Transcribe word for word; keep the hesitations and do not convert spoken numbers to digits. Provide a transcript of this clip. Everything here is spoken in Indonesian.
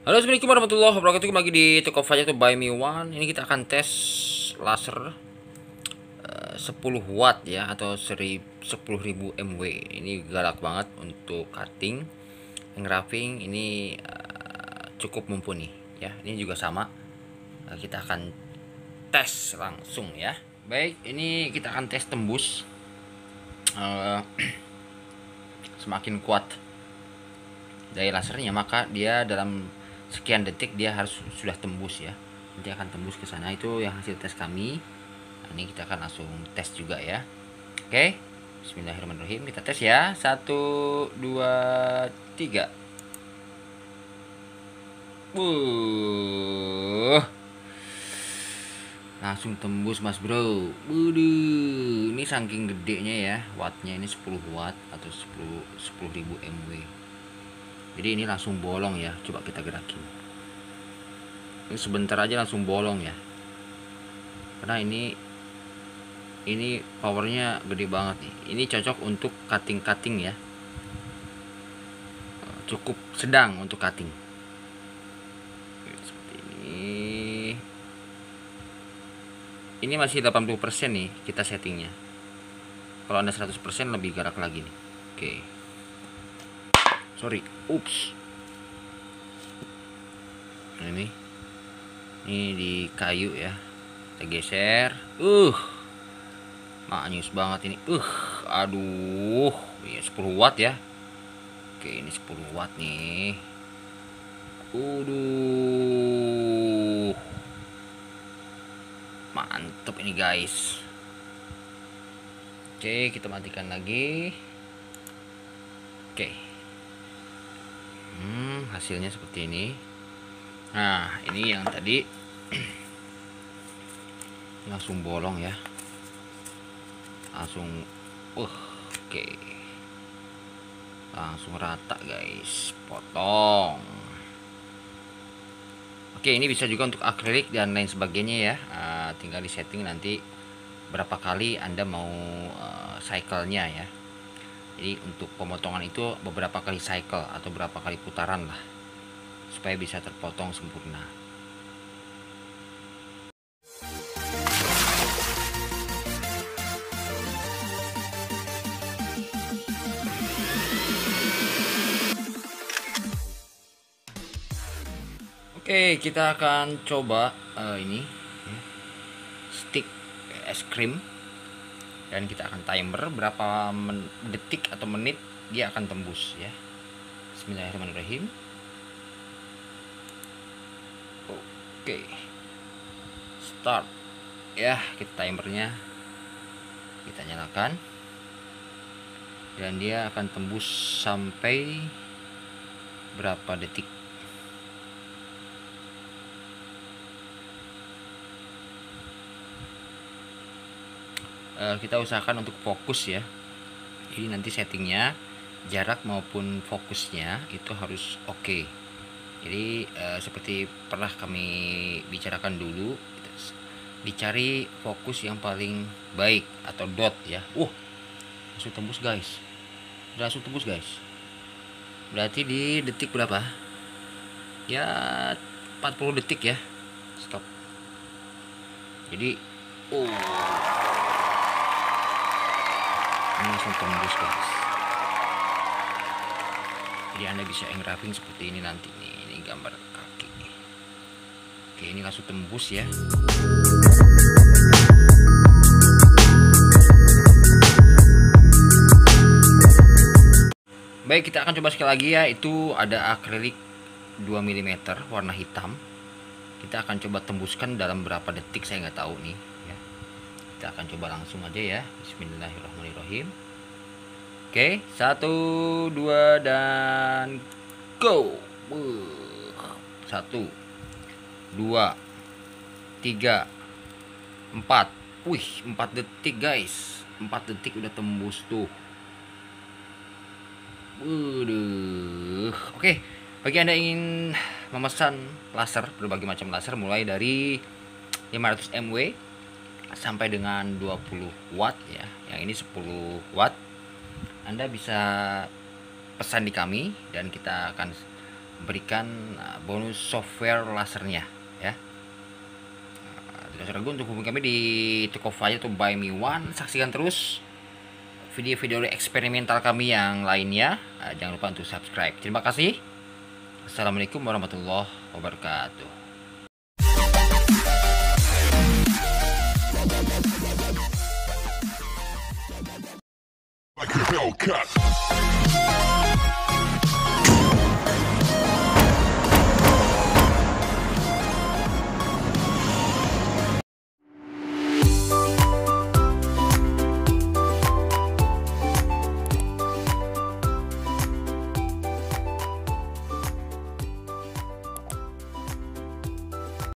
Halo, assalamualaikum warahmatullahi wabarakatuh. Kembali di Toko Fajar to Buy Me One. Ini kita akan tes laser uh, sepuluh watt ya, atau sepuluh ribu M W. Ini galak banget untuk cutting, engraving. Ini uh, cukup mumpuni ya. Ini juga sama. Uh, kita akan tes langsung ya. Baik, ini kita akan tes tembus. Uh, semakin kuat daya lasernya, maka dia dalam sekian detik dia harus sudah tembus ya. Nanti akan tembus ke sana, itu yang hasil tes kami. Nah, ini kita akan langsung tes juga ya. Oke, bismillahirrahmanirrahim, kita tes ya. Satu, dua, tiga. Wuh, langsung tembus mas bro. Waduh, ini saking gedenya ya, wattnya ini sepuluh watt atau sepuluh ribu M W. Jadi ini langsung bolong ya. Coba kita gerakin. Ini sebentar aja langsung bolong ya. Karena ini ini powernya gede banget nih. Ini cocok untuk cutting-cutting ya. Cukup sedang untuk cutting. Seperti ini. Ini masih delapan puluh persen nih kita settingnya. Kalau Anda seratus persen lebih galak lagi nih. Oke. Sorry, ups. Nah, ini, ini di kayu ya. Kita geser. Uh, maknyus banget ini. Uh, aduh, ini sepuluh watt ya. Oke, ini sepuluh watt nih. Uduh, mantep ini guys. Oke, kita matikan lagi. Oke. Hmm, hasilnya seperti ini. Nah, ini yang tadi langsung bolong ya. Langsung uh, oke. Langsung rata, guys. Potong. Oke, ini bisa juga untuk akrilik dan lain sebagainya ya. Uh, tinggal di setting nanti berapa kali Anda mau uh, cycle-nya ya. Jadi untuk pemotongan itu beberapa kali cycle atau berapa kali putaran lah, supaya bisa terpotong sempurna. Oke, kita akan coba uh, ini ya, stick es krim. Dan kita akan timer berapa detik atau menit dia akan tembus ya. Bismillahirrahmanirrahim. Oke, start ya. Kita timernya kita nyalakan, dan dia akan tembus sampai berapa detik. Uh, kita usahakan untuk fokus ya. Jadi nanti settingnya jarak maupun fokusnya itu harus oke. Okay. Jadi uh, seperti pernah kami bicarakan dulu, dicari fokus yang paling baik atau dot ya. Uh, langsung tembus guys. Udah langsung tembus guys. Berarti di detik berapa? Ya empat puluh detik ya. Stop. Jadi oh, ini langsung tembus guys. Jadi Anda bisa engraving seperti ini nanti nih. Ini gambar kaki. Oke, ini langsung tembus ya. Baik, kita akan coba sekali lagi ya. Itu ada akrilik dua milimeter warna hitam. Kita akan coba tembuskan dalam berapa detik, saya nggak tahu nih ya. Kita akan coba langsung aja ya. Bismillahirrahmanirrahim. Oke, satu, dua, dan go. Satu, dua, tiga, empat. Wih, empat detik guys. Empat detik udah tembus tuh. Waduh. Oke, bagi Anda ingin memesan laser, berbagai macam laser mulai dari lima ratus M W sampai dengan dua puluh watt ya. Yang ini sepuluh watt. Anda bisa pesan di kami dan kita akan berikan uh, bonus software lasernya ya. Uh, tidak usah ragu untuk hubungi kami di Tokopedia atau Buy Me One. Saksikan terus video-video eksperimental kami yang lainnya. Uh, jangan lupa untuk subscribe. Terima kasih. Assalamualaikum warahmatullahi wabarakatuh. Like a Hellcat.